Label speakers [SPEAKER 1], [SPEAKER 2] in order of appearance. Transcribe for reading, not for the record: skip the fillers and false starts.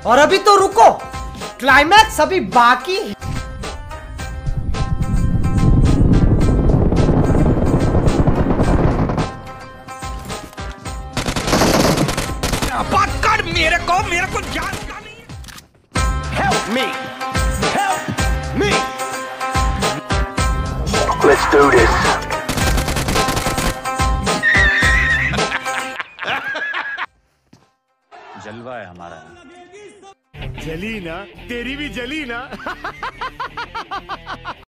[SPEAKER 1] और अभी तो रुको, क्लाइमैक्स अभी बाकी है।
[SPEAKER 2] पकड़ मेरे को जानता नहीं। Help me, help me.
[SPEAKER 3] Let's do this.
[SPEAKER 4] जलवा है हमारा।
[SPEAKER 2] जली ना, तेरी भी जली ना।